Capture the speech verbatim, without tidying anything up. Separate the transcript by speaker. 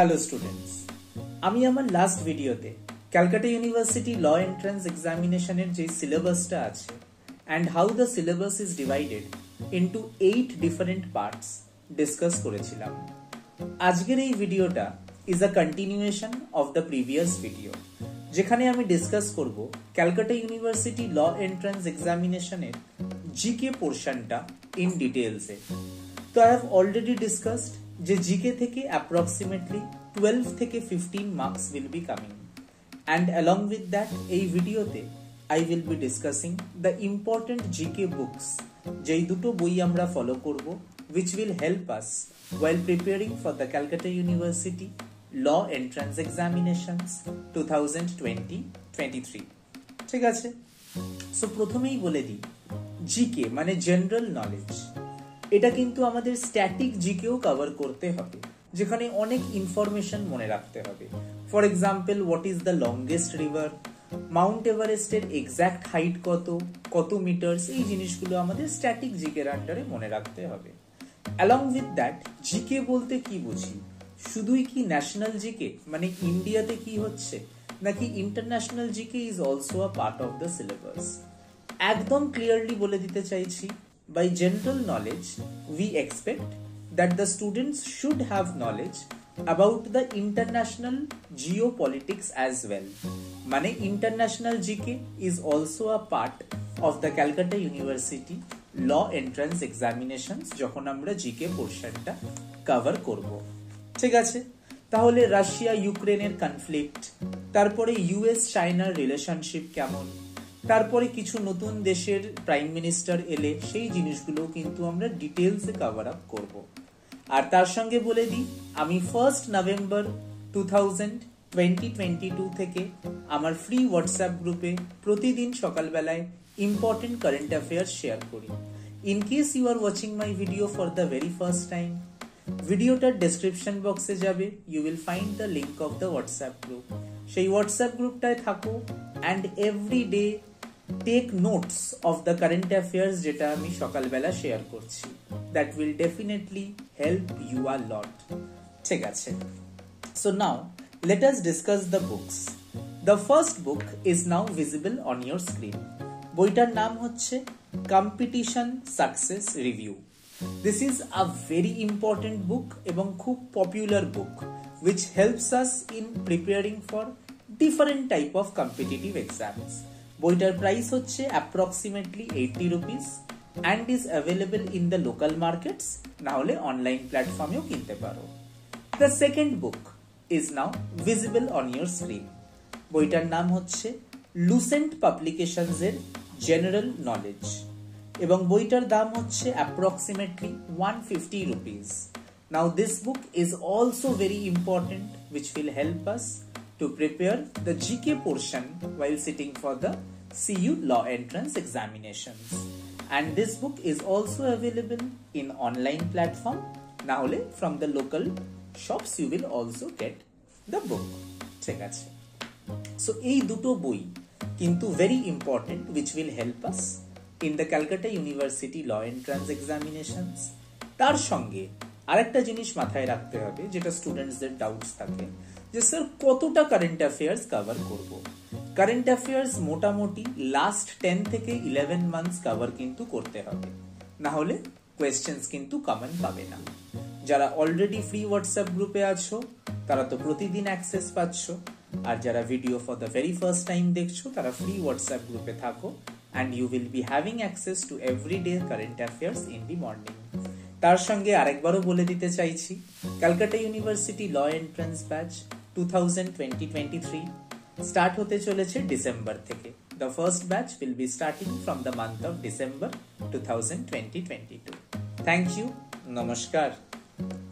Speaker 1: Hello students, আমি আমার last ভিডিওতে ক্যালকাটা ইউনিভার্সিটি ল এন্ট্রান্স এক্সামিনেশনের যে সিলেবাসটা আছে and how the syllabus is divided into eight different parts discuss করেছিলাম। আজকের এই ভিডিওটা is a continuation of the previous video, যেখানে আমি ডিসকাস করব ক্যালকাটা ইউনিভার্সিটি ল এন্ট্রান্স এক্সামিনেশনের জিকে পোর্শনটা ইন ডিটেলসে। তো আই হ্যাভ অলরেডি ডিসকাসড যে জিকে থেকে অ্যাপ্রক্সিমেটলি টুয়েলভ থেকে fifteen marks will be coming, and along with that এই ভিডিওতে I will be discussing the important GK books, যেই দুটো বই আমরা ফলো করব, which will help us while preparing for the Calcutta University Law Entrance Examinations twenty twenty twenty-three. ঠিক আছে, so প্রথমেই বলে দিই জিকে মানে জেনারেল নলেজ। এটা কিন্তু আমাদের স্ট্যাটিক জিকেও কভার করতে হবে, যেখানে অনেক ইনফরমেশন মনে রাখতে হবে। For example, what is the longest river, mount এভারেস্টের এক্স্যাক্ট হাইট কত, কত মিটার্স, এই জিনিসগুলো আমাদের স্ট্যাটিক জিকের আন্ডারে মনে রাখতে হবে। অ্যালং উইথ দ্যাট জিকে বলতে কি বুঝি? শুধুই কি ন্যাশনাল জিকে মানে ইন্ডিয়াতে কি হচ্ছে, নাকি international GK is also a part of the syllabus? একদম ক্লিয়ারলি বলে দিতে চাইছি, by general knowledge we expect that the students should have knowledge about the international geopolitics as well. মানে international GK is also a part of the Calcutta University Law Entrance Examinations যখন আমরা GK পোর্শনটা cover করব। ঠিক আছে, তাহলে Russia ইউক্রেনের conflict, তারপরে ইউএস চায়নার রিলেশনশিপ কেমন, তারপরে কিছু নতুন দেশের প্রাইম মিনিস্টার এলে সেই জিনিসগুলো কিন্তু আমরা ডিটেলসে কভার আপ করব। আর তার সঙ্গে বলে দিই, আমি first November two thousand twenty twenty two থেকে আমার ফ্রি হোয়াটসঅ্যাপ গ্রুপে প্রতিদিন সকালবেলায় ইম্পর্টেন্ট কারেন্ট অ্যাফেয়ার্স শেয়ার করি। In case you are watching my video for the very first time, ভিডিওটার ডেসক্রিপশন বক্সে যাবে, you will find the link of the WhatsApp group. সেই হোয়াটসঅ্যাপ গ্রুপটায় থাকো and every day take notes of the current affairs যেটা আমি সকালবেলা share করছি। That will definitely help you a lot. ঠিক আছে, so now let us discuss the books. The first book is now visible on your screen. বইটার নাম হচ্ছে competition success review. This is a very important book এবং খুব popular book which helps us in preparing for different type of competitive exams. বইটার price হচ্ছে approximately eighty rupees and is available in the local markets, না হলে online প্ল্যাটফর্মেও কিনতে পারো। The second book is now visible on your screen. বইটার নাম হচ্ছে Lucent publications এর জেনারেল নলেজ এবং বইটার দাম হচ্ছে approximately one hundred fifty rupees. Now this book is also very important, which will help us to prepare the G K portion while sitting for the C U Law Entrance Examinations. And this book is also available in online platform. Now from the local shops you will also get the book. ঠিক আছে, so এই দুটো বই কিন্তু very important, which will help us in the Calcutta University Law Entrance Examinations. তার সঙ্গে আরেকটা জিনিস মাথায় রাখতে হবে, যেটা স্টুডেন্টসদের ডাউটস থাকে যে স্যার কতটা কারেন্ট অ্যাফেয়ার্স কভার করব। কারেন্ট অ্যাফেয়ার্স মোটামুটি লাস্ট টেন থেকে ইলেভেন মান্থস কভার কিন্তু করতে হবে, না হলে কোয়েশ্চেন্স কিন্তু কমন পাবে না। যারা অলরেডি ফ্রি হোয়াটসঅ্যাপ গ্রুপে আছো তারা তো প্রতিদিন অ্যাক্সেস পাচ্ছ, আর যারা video for the very first time দেখছো তারা ফ্রি হোয়াটসঅ্যাপ গ্রুপে থাকো and you will be having access to every day current affairs in the morning. তার সঙ্গে আরেকবারও বলে দিতে চাইছি, Calcutta University law entrance batch two thousand twenty twenty three start হতে চলেছে ডিসেম্বর থেকে। The first batch will be starting from the month of December two thousand twenty twenty two. Thank you, নমস্কার।